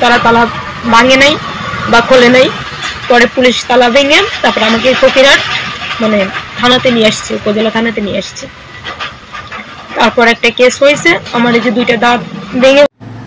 তারা তালা ভাঙে নাই বা খোলে নাই। পরে পুলিশ তালা ভেঙে তারপরে আমাকে ফকিরহাট মানে থানাতে নিয়ে আসছে, উপজেলা থানাতে নিয়ে আসছে। তারপর একটা কেস হয়েছে, আমার এই যে 2টা দাঁত ভেঙে।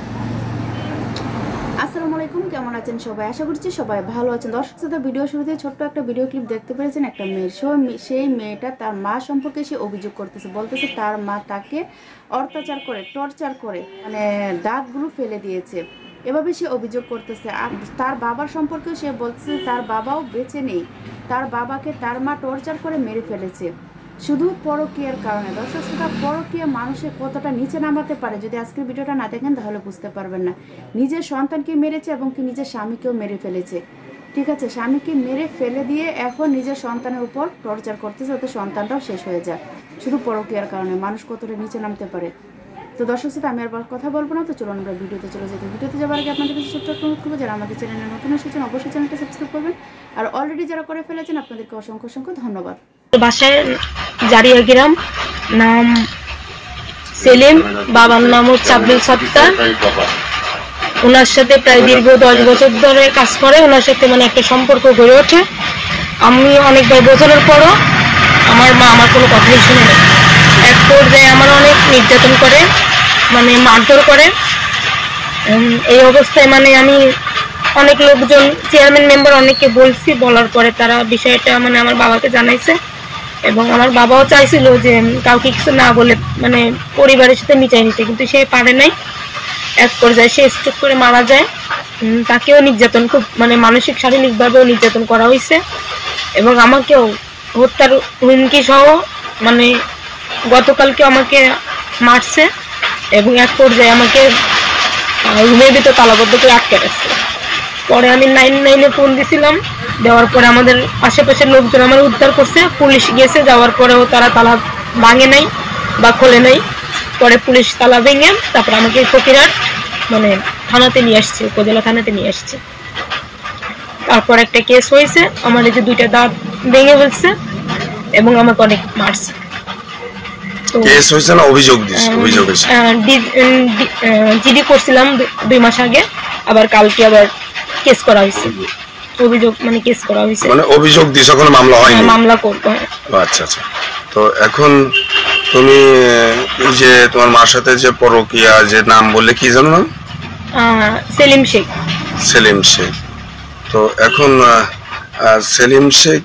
আসসালামু আলাইকুম, কেমন আছেন সবাই? আশা করছি সবাই ভালো আছেন। দর্শক শ্রোতা, ভিডিও শুরুতে ছোট্ট একটা ভিডিও ক্লিপ দেখতে পেরেছেন একটা মেয়ের। সেই মেয়েটা তার মা সম্পর্কে সে অভিযোগ করতেছে, বলতেছে তার মা তাকে অত্যাচার করে, টর্চার করে, মানে দাগগুলো ফেলে দিয়েছে, এভাবে সে অভিযোগ করতেছে। আর তার বাবার সম্পর্কেও সে বলছে তার বাবাও বেঁচে নেই, তার বাবাকে তার মা টর্চার করে মেরে ফেলেছে শুধু পরকীয়ার কারণে। দর্শক শ্রোতা, পরকীয়া মানুষের কতটা নিচে নামাতে পারে, যদি আজকের ভিডিওটা না দেখেন তাহলে বুঝতে পারবেন না। নিজের সন্তানকে মেরেছে এবং কি নিজের স্বামীকেও মেরে ফেলেছে। ঠিক আছে, স্বামীকে মেরে ফেলে দিয়ে এখন নিজের সন্তানের উপর টর্চার করতেছে যাতে সন্তানটাও শেষ হয়ে যায় শুধু পরকীয়ার কারণে। মানুষ কতটা নিচে নামতে পারে। তো দর্শক শ্রোতা, আমি আর কথা বলবো না, তো চলুন আমরা ভিডিওতে চলে যেতে। ভিডিওতে যাওয়ার আগে আপনাদের কাছে ছোট্ট একটা অনুরোধ করবো, যারা আমাদের চ্যানেলে নতুন এসেছেন অবশ্যই চ্যানেলটা সাবস্ক্রাইব করবেন, আর অলরেডি যারা করে ফেলেছেন আপনাদেরকে অসংখ্য অসংখ্য ধন্যবাদ। বাসায় জারিয়া গ্রাম, নাম সেলিম, বাবার নাম হচ্ছে আব্দুল সত্তার। ওনার সাথে প্রায় দীর্ঘ 10 বছর ধরে কাজ করে, ওনার সাথে মানে একটা সম্পর্ক গড়ে ওঠে। আমি অনেকবার বোঝানোর পরও আমার মা আমার কোনো কথাই শুনে না। এক পর্যায়ে আমার অনেক নির্যাতন করে, মানে মারধর করে। এই অবস্থায় মানে আমি অনেক লোকজন, চেয়ারম্যান মেম্বার অনেককে বলছি, বলার পরে তারা বিষয়টা মানে আমার বাবাকে জানাইছে এবং আমার বাবাও চাইছিল যে কাউকে কিছু না বলে মানে পরিবারের সাথে মিটাই নিতে, কিন্তু সে পারে নাই। এক পর্যায়ে সে স্ট্রোক করে মারা যায়। তাকেও নির্যাতন, খুব মানে মানসিক শারীরিকভাবেও নির্যাতন করা হয়েছে এবং আমাকেও হত্যার হুমকি সহ মানে গতকালকে আমাকে মারছে এবং এক পর্যায়ে আমাকে রুমের ভিতর তালাবদ্ধ করে আটকে রাখছে। পরে আমি 999-এ ফোন দিয়েছিলাম, দেওয়ার পরে আমাদের আশেপাশের লোকজন আমার উদ্ধার করছে। পুলিশ গেছে, যাওয়ার পরেও তারা তালা ভাঙে নাই বা খোলে নাই। পরে পুলিশ তালা ভেঙে তারপরে আমাকে ফকিরহাট মানে থানাতে নিয়ে আসছে, উপজেলা থানাতে নিয়ে আসছে। তারপর একটা কেস হয়েছে, আমার এই যে 2টা দাঁত ভেঙে ফেলছে এবং আমাকে অনেক মারছে। কেস হয়েছে না অভিযোগ দিছে? অভিযোগ হয়েছে, জিডি করছিলাম 2 মাস আগে, আবার কালকে আবার কেস করা হয়েছে। অভিযোগ মানে কেস করা হয়েছে, মানে অভিযোগ দিছে, এখন মামলা হয়নি? মামলা করব। আচ্ছা আচ্ছা। তো এখন তুমি যে তোমার মার সাথে যে পরকীয়া, যে নাম বললে কি জানো না? সেলিম শেখ। সেলিম শেখ। তো এখন সেলিম শেখ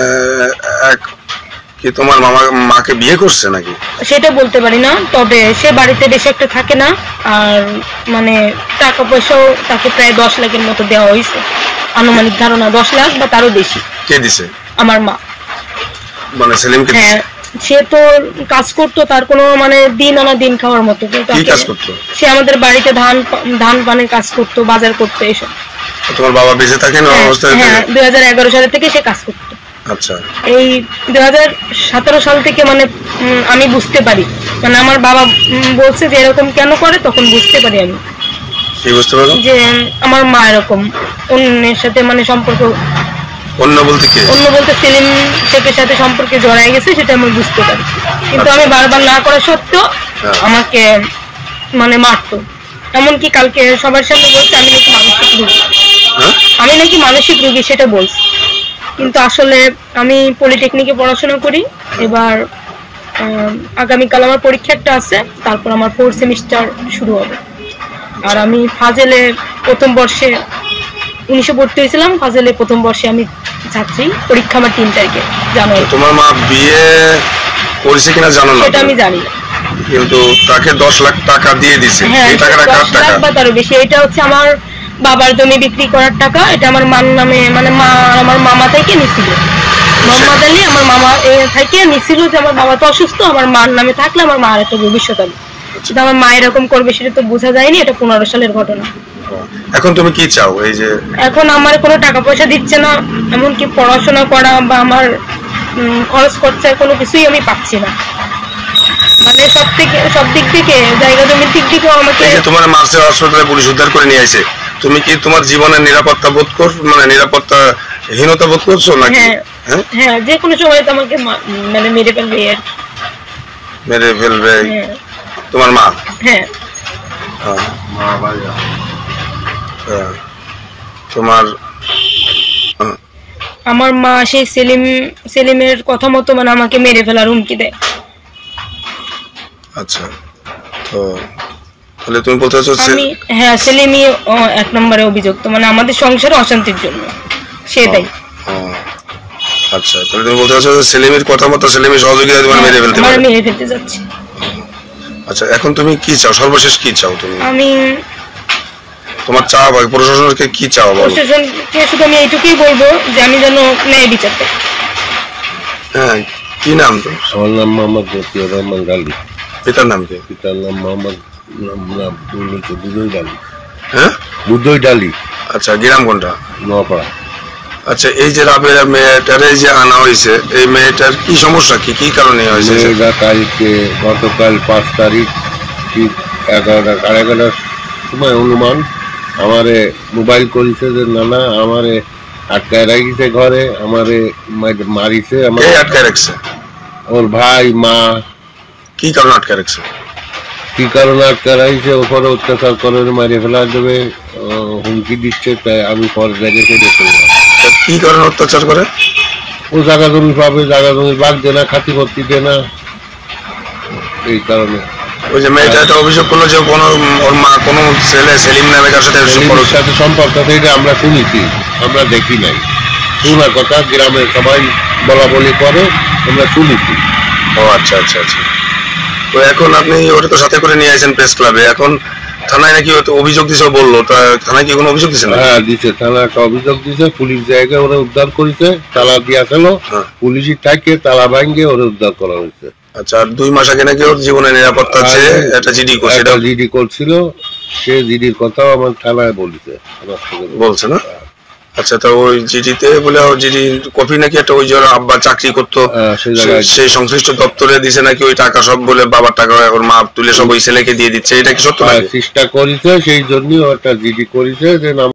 কি তোমার মাকে বিয়ে করছে নাকি? সেটা বলতে পারি না, তবে সে বাড়িতে বেশি একটা থাকে না, আর মানে টাকা পয়সাও তাকে প্রায় 10 লাখের মতো দেওয়া হয়েছে, আনুমানিক ধারণা 10 লাখ বা তারও বেশি। কে দিছে? আমার মা। মানে সেলিমকে? হ্যাঁ, সে তো কাজ করতো, তার কোনো মানে দিন আনা দিন খাওয়ার মতো। কি কাজ করতো? সে আমাদের বাড়িতে ধান পানের কাজ করতো, বাজার করতো, এসব। তোমার বাবা বেঁচে থাকেন অবস্থায়? হ্যাঁ, 2011 সাল থেকে সে কাজ করতো। আচ্ছা। এই 2017 সাল থেকে মানে আমি বুঝতে পারি, মানে আমার বাবা বলছে যে এরকম কেন করে, তখন বুঝতে পারি আমি। কি বুঝতে পারো? যে আমার মা এরকম অন্যের সাথে মানে সম্পর্ক। অন্য বলতে কি? অন্য বলতে সেলিম শেখের সাথে সম্পর্কে জড়ায় গেছে, সেটা আমি বুঝতে পারি। কিন্তু আমি বারবার না করা সত্ত্বেও আমাকে মানে মারতো। এমনকি কালকে সবার সামনে বলছে আমি নাকি মানসিক রোগী। আমি নাকি মানসিক রোগী সেটা বলছি, কিন্তু আসলে আমি পলিটেকনিকে পড়াশোনা করি। এবার আগামীকাল আমার পরীক্ষা একটা আছে, তারপর আমার 4th সেমিস্টার শুরু হবে। আর আমি ফাজেলে প্রথম বর্ষে 1900 ভর্তি হয়েছিলাম। ফাজেলে প্রথম বর্ষে আমি ছাত্রী, পরীক্ষা আমার 3 তারিখে জানুয়ারি। তোমার মা বিয়ে করেছে কিনা জানো না? সেটা আমি জানি না, কিন্তু তাকে 10 লাখ টাকা দিয়ে দিছে। এই টাকাটা কার টাকা? 10 লাখ বা তারও বেশি। এটা হচ্ছে আমার বাবার জমি বিক্রি করার টাকা। এটা আমার মার নামে, মানে মা আমার মামা থেকে নিছিল, মোহাম্মদ আলী আমার মামা থেকে নিছিল, যে আমার বাবা তো অসুস্থ, আমার মার নামে থাকলে আমার মার একটা ভবিষ্যৎ হবে। কিন্তু আমার মা এরকম করবে সেটা তো বোঝা যায়নি। এটা 15 সালের ঘটনা। এখন তুমি কি চাও? এই যে এখন আমার কোনো টাকা পয়সা দিচ্ছে না, এমনকি পড়াশোনা করা বা আমার খরচ খরচার কোনো কিছুই আমি পাচ্ছি না। মানে সব দিক থেকে, জায়গা জমির দিক থেকেও আমাকে। তোমার মার্চে হাসপাতালে পুলিশ উদ্ধার করে নিয়ে আসে, তুমি কি তোমার জীবনের নিরাপত্তা বোধ কর, মানে নিরাপত্তাহীনতা বোধ করছো নাকি? হ্যাঁ, যে কোনো সময় তো আমাকে মানে মেরে ফেলবে আর কি। মেরে ফেলবে তোমার মা? হ্যাঁ। তোমার আমার মা সেই সেলিমের কথা মতো মানে আমাকে মেরে ফেলার হুমকি দেয়। আচ্ছা, তো তাহলে তুমি বলতে চাচ্ছো আমি হ্যাঁ সেলিমই এক নম্বরে অভিযুক্ত, মানে আমাদের সংসারে অশান্তির জন্য সে দেয়। আচ্ছা, তাহলে তুমি বলতে চাচ্ছো সেলিমের কথা মতো সেলিমের সহযোগিতা তোমার মেরে ফেলতে পারে। মেরে ফেলতে যাচ্ছে। আচ্ছা, এখন তুমি কি চাও, সর্বশেষ কি চাও তুমি? আমি তোমার চাওয়া বা প্রশাসনকে কি চাও বলো? প্রশাসনকে শুধু আমি এইটুকুই বলবো যে আমি যেন ন্যায় বিচার পাই। হ্যাঁ, কি নাম তো? আমার নাম মোহাম্মদ মতিউর রহমান গালি। পিতার নাম কি? পিতার নাম মোহাম্মদ বুদই ডালি। হ্যাঁ, বুদই ডালি। আচ্ছা, গ্রাম কোনটা? নোয়াপাড়া। আচ্ছা, এই যে রাবেয়া মেয়েটারে যে আনা হয়েছে, এই মেয়েটার কি সমস্যা, কি কি কারণে হয়েছে? মেয়েটা কালকে গতকাল 5 তারিখ ঠিক 11টা 11:30 সময় অনুমান আমারে মোবাইল করেছে যে নানা আমারে আটকায় রাখিছে ঘরে, আমারে মারিছে। আমার আটকায় রাখছে? ওর ভাই মা। কি কারণে আটকায় রাখছে? কি কারণে আটকায় রাখিছে? ওপরে অত্যাচার করে মারি ফেলা দেবে হুমকি দিচ্ছে। তাই আমি পরে জায়গায় দেখে কি কারণে অত্যাচার করে? ও জায়গা জমি পাবে, জায়গা জমি বাদ দেয় না, খাতি ভর্তি দেয় না, এই কারণে। ওই যে মেয়েটা একটা অভিযোগ করলো যে কোনো ওর মা কোনো ছেলে সেলিম নামে কার সাথে সাথে সম্পর্ক আছে, এটা আমরা শুনেছি, আমরা দেখি নাই। শোনা কথা, গ্রামের সবাই বলা বলি করে, আমরা শুনেছি। ও আচ্ছা আচ্ছা আচ্ছা। তো এখন আপনি ওটা তো সাথে করে নিয়ে আসেন প্রেস ক্লাবে, এখন থানায় নাকি অভিযোগ দিছে বললো, তা থানায় কি কোনো অভিযোগ দিছে না? হ্যাঁ দিছে, থানা একটা অভিযোগ দিছে। পুলিশ জায়গায় ওরা উদ্ধার করেছে, তালা দিয়া ছিল, পুলিশই থাকে তালা ভাঙ্গে ওরা উদ্ধার করা হয়েছে। আচ্ছা, আর 2 মাস আগে নাকি ওর জীবনের নিরাপত্তা আছে একটা জিডি করছে, এটা জিডি করছিল। সে জিডির কথাও আমার থানায় বলছে না? আচ্ছা, তো ওই জিডিতে বলে ওর জিডি কপি নাকি একটা, ওই যে ওর আব্বা চাকরি করতো সেই সংশ্লিষ্ট দপ্তরে দিছে নাকি ওই টাকা সব, বলে বাবার টাকা ওর মা তুলে সব ওই ছেলেকে দিয়ে দিচ্ছে, এটা কি সত্য? চেষ্টা করেছে, সেই জন্যই একটা জিডি করেছে যে